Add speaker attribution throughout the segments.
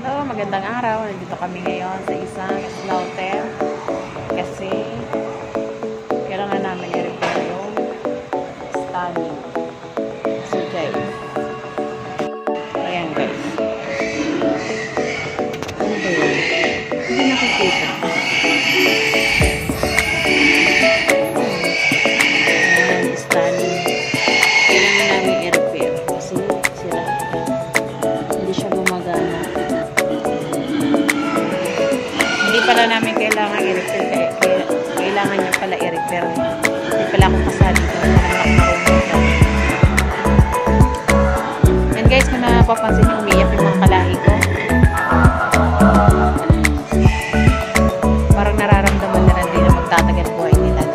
Speaker 1: Hello, magandang araw. Nandito kami ngayon sa isang slaughter kasi kailangan namin i-repair yung stunning. So guys, ayan guys. Ano ba yun? Hindi nakikita. Ayan, stunning. Kailangan namin i-repair kasi sira. Hindi siya gumagana. Hindi pala namin kailangan i-repair. Kailangan niya pala i-repair. Hindi pala ako kasali ko. And guys, kung napapansin niyo, umiyak yung mga kalahi ko. Parang nararamdaman na rin na magtatagal buhay nila.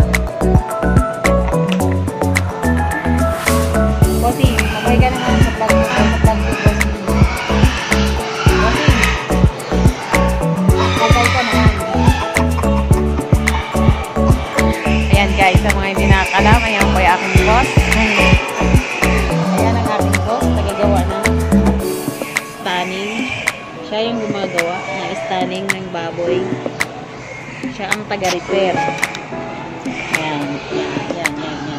Speaker 1: Bossy, mabay ka na nga sa vlog ko. Guys, sa mga hindi nakakalam, ayan po yung aking boss. Ayan ang aking boss, nagagawa ng stunning. Siya yung gumagawa ng stunning ng baboy. Siya ang taga-repair. Ayan, yan.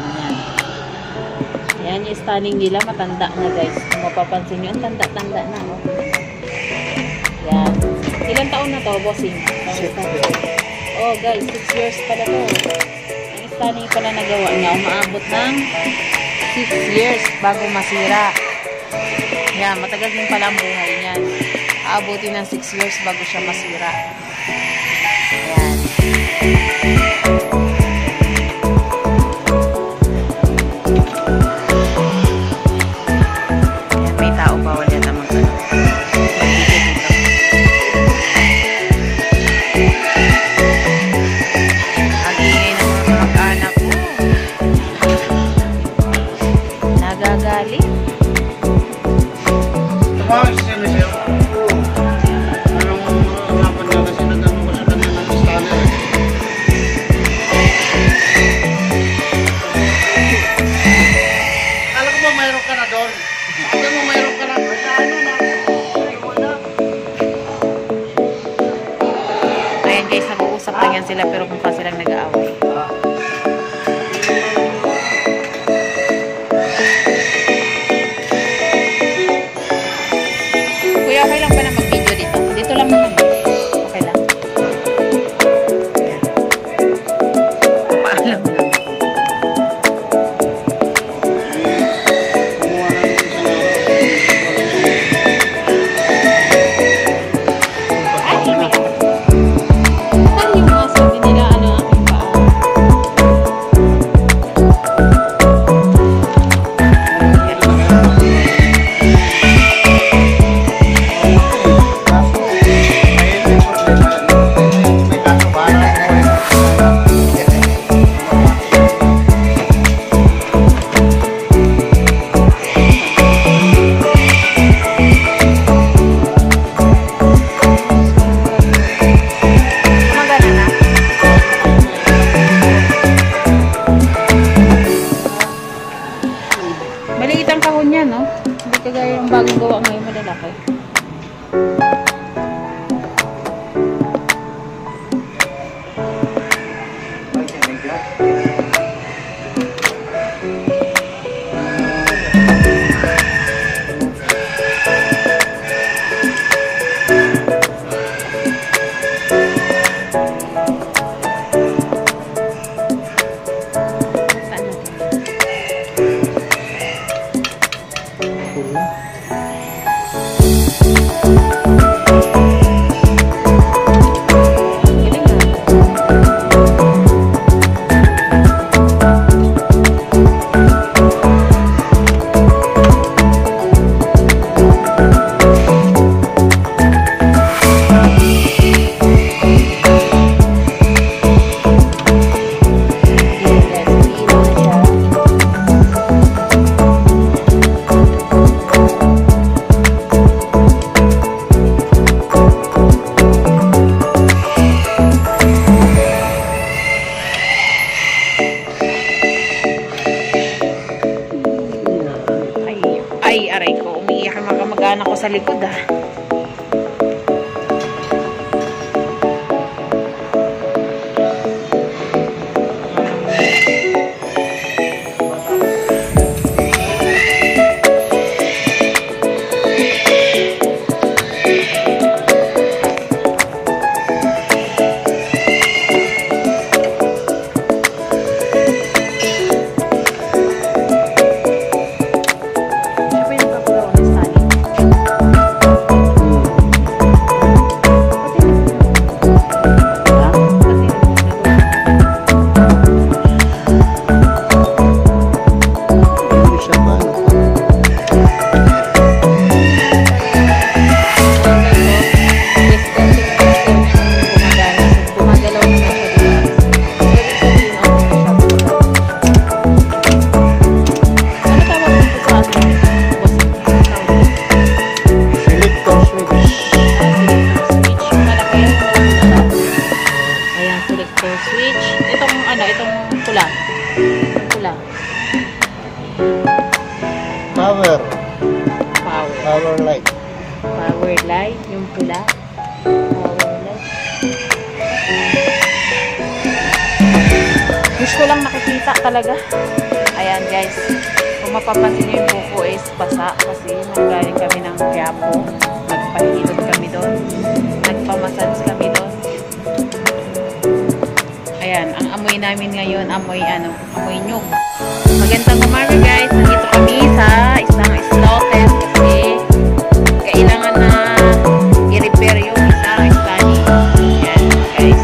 Speaker 1: Ayan yung stunning nila, matanda na guys. Kung mapapansin nyo, ang tanda-tanda na. Oh. Ayan. Ilang taon na to, bossing? Oh guys, 6 years pala to. Stunning pala nagawa niya. Umaabot ng 6 years bago masira. Yan, matagal din pala ang buhay niyan. Aabutin ng 6 years bago siya masira. Yan. Yan, may tao pa wala naman ka. Nagagalit.
Speaker 2: Tumawag siya na siya. Anong hapon niya kasi nagano ko sa kanya ng stunner. Alam ko ba mayroon ka na doon? Alam mo mayroon ka na doon?
Speaker 1: Ayan guys, nag-uusap lang yan sila pero mukha silang nag-aaway. Kuya, okay lang ba na mag-video dito? Dito lang naman. Okay lang. Paalam lang. Ay, may saan yung mga sabi nila ano aking paa? Maliit ang kahon niya, no? Hindi kagaya yung bagong gawa ngayon, malalaki. power light, yung pula. Power light. Gusto lang nakikita talaga. Ayan guys, kung mapapansin nyo yung buko is basa kasi nanggaling kami ng Quiapo. Nagpahilot kami doon. Nagpamassage kami doon. Ayan, ang amoy namin ngayon, amoy nyug. Magandang umaga guys, nandito kami sa isang slaughter kasi kailangan na i-repair yung isang stani. Ayan guys.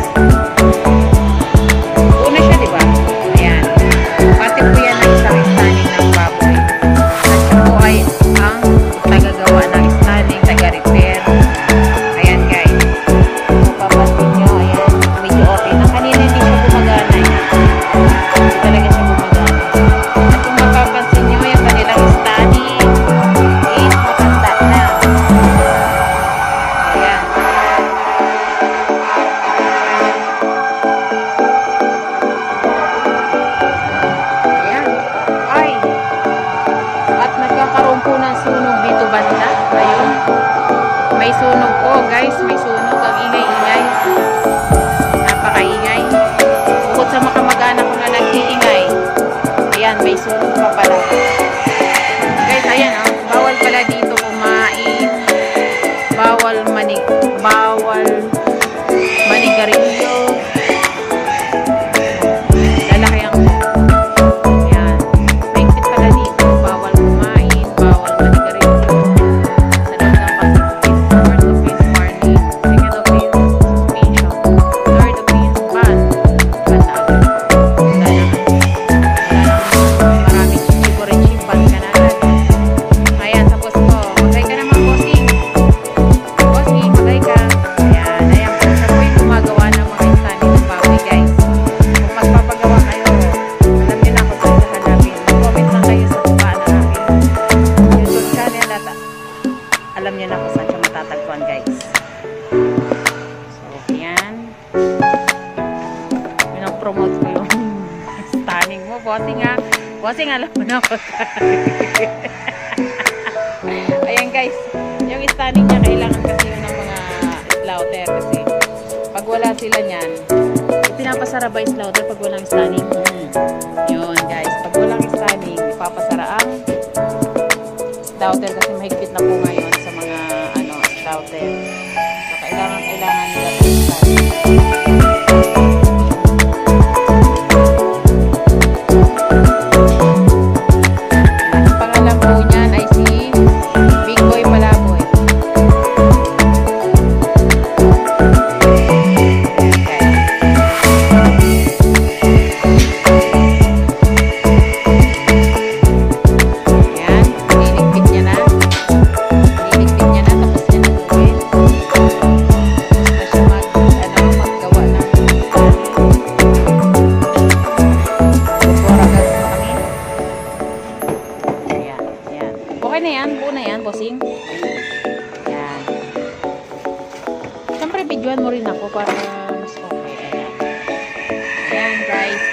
Speaker 1: Una siya, diba? Ayan. Pati po yan ang isang stani ng baboy. At siya po ay ang tagagawa ng stani, taga-repair. Ayan guys. Mapapansin nyo, ayan. Medyo okay na. Kanina hindi siya gumagana. Hindi talaga siya gumagana. At kung mapapansin nyo, yung kanilang stani is matanda na. Ayan. Ayan. Ay. At nagkakaroon po ng sunog dito banda. Ayun. May sunog po guys. May sunog. Ang ingay-ingay. Napakaingay. Bukod sa makamag-anak ko na nag-iingay. Ayan. May sunog pa pala. Guys, ayan ah. Bawal pala dito kumain. Bawal manigarilyo. Lalaki ang ayan. Mahigpit pala dito. Bawal kumain. Bawal manigarilyo. Sa loob ng facilities. Fourth offense warning. Second offense suspension. Third offense ban. Ban na agad. Maraming chip ban ka na agad. Ayan, tapos po. Magay ka naman, bossing. Bossing, magay ka. Ayan, ayan po. Siya po yung gumagawa ng mga stani ng baboy, guys. Kung magpapagawa kayo, alam niyo na kung saan hahanapin. Comment lang kayo sa baba na namin YouTube channel at alam niyo na kung saan siya matatagpuan, guys. So, ayan. Pinopromote ko yung stunning mo, bossing ha. Bossing, alam mo na ako. Ayan guys, yung stunning niya kailangan kasi yun ng mga slaughter kasi pag wala sila niyan, pinapasara ba yung slaughter pag walang stunning? Yun guys, pag walang stunning, ipapasara ang slaughter kasi mahigpit na po ngayon sa mga slaughter. So kailangan nila yung stunning. Ang pangalan po niyan ay si Big Boy Palaboy. Ayan, niligpit niya na. Niligpit niya na, tapos niya na gawin. Tapos na siya maggawa ng Boragas na kami. Ayan, ayan. Okay na yan, buo na yan, bossing. Ayan. Siyempre, videoan mo rin ako para mas okay. Ayan. Ayan, guys.